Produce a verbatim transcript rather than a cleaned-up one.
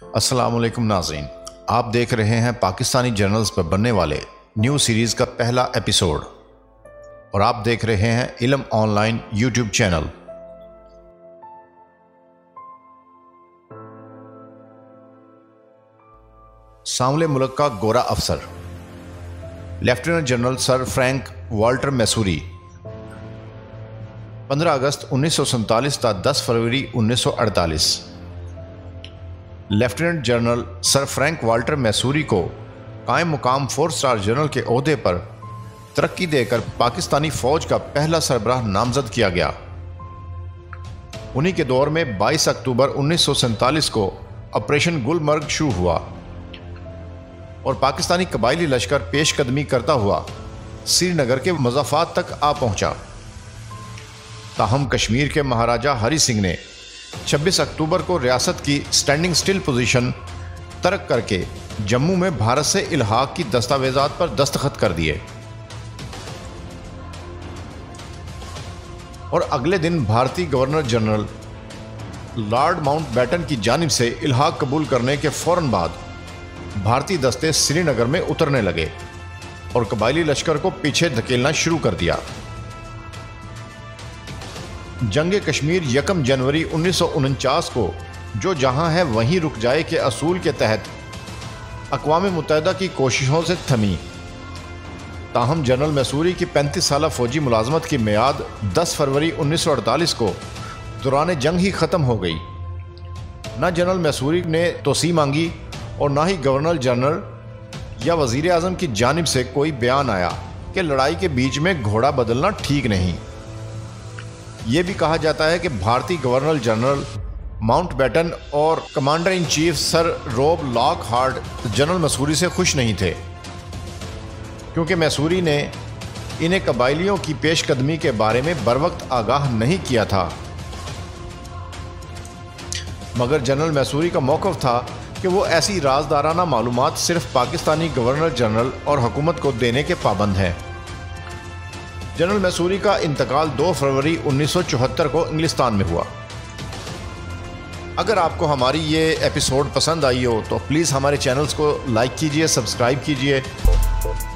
अस्सलाम वालेकुम नाज़रीन, आप देख रहे हैं पाकिस्तानी जर्नल्स पर बनने वाले न्यू सीरीज़ का पहला एपिसोड और आप देख रहे हैं इल्म ऑनलाइन यूट्यूब चैनल। सामले मुल्क का गोरा अफसर lieutenant general sir Frank Walter Messervy पंद्रह अगस्त उन्नीस सौ सैंतालीस तक दस फरवरी उन्नीस सौ अड़तालीस। Lieutenant general sir Frank Walter Messervy को कायम मुकाम फोर स्टार जनरल के ओहदे पर तरक्की देकर पाकिस्तानी फौज का पहला सरबराह नामजद किया गया। उन्हीं के दौर में बाईस अक्टूबर उन्नीस सौ सैंतालीस को ऑपरेशन गुलमर्ग शुरू हुआ और पाकिस्तानी कबायली लश्कर पेशकदमी करता हुआ श्रीनगर के मज़ाफ़ात तक आ पहुंचा। ताहम कश्मीर के महाराजा हरि सिंह ने छब्बीस अक्टूबर को रियासत की स्टैंडिंग स्टिल पोजीशन तर्क करके जम्मू में भारत से इल्हाक की दस्तावेजात पर दस्तखत कर दिए और अगले दिन भारतीय गवर्नर जनरल लॉर्ड माउंटबेटन की जानिब से इल्हाक कबूल करने के फौरन बाद भारतीय दस्ते श्रीनगर में उतरने लगे और कबायली लश्कर को पीछे धकेलना शुरू कर दिया। जंग कश्मीर यकम जनवरी उन्नीस सौ उनचास को जो जहां है वहीं रुक जाए के असूल के तहत अक़वाम मुत्तहिदा की कोशिशों से थमी। ताहम जनरल मैसूरी की पैंतीस साल फौजी मुलाजमत की मियाद दस फरवरी उन्नीस सौ अड़तालीस को दौरान जंग ही ख़त्म हो गई। न जनरल मैसूरी ने तोसी मांगी और ना ही गवर्नर जनरल या वज़ीर आज़म की जानिब से कोई बयान आया कि लड़ाई के बीच में घोड़ा बदलना ठीक नहीं। ये भी कहा जाता है कि भारतीय गवर्नर जनरल माउंटबेटन और commander in chief sir Rob Lockhart general Messervy से खुश नहीं थे, क्योंकि मैसूरी ने इन्हें कबायलियों की पेशकदमी के बारे में बरवक्त आगाह नहीं किया था। मगर जनरल मैसूरी का मौक़िफ़ था कि वो ऐसी राजदाराना मालूमात सिर्फ पाकिस्तानी गवर्नर जनरल और हुकूमत को देने के पाबंद हैं। जनरल मैसूरी का इंतकाल दो फरवरी उन्नीस सौ चौहत्तर को इंग्लिस्तान में हुआ। अगर आपको हमारी ये एपिसोड पसंद आई हो तो प्लीज़ हमारे चैनल्स को लाइक कीजिए, सब्सक्राइब कीजिए।